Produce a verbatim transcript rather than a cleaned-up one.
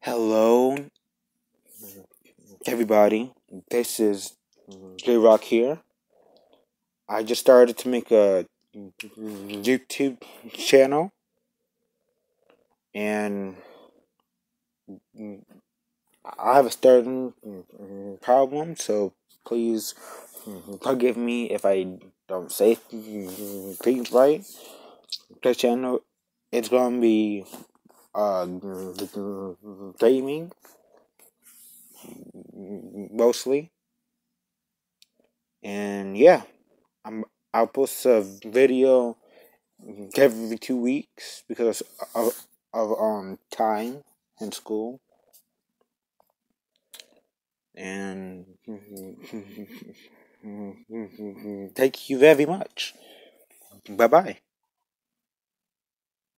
Hello, everybody. This is Jayrock here. I just started to make a YouTube channel, and I have a starting problem, so please forgive me if I don't say things right. The channel is going to be uh, gaming, mostly, and yeah. I'm, I'll post a video every two weeks because of, of um time in school. And thank you very much. Bye bye.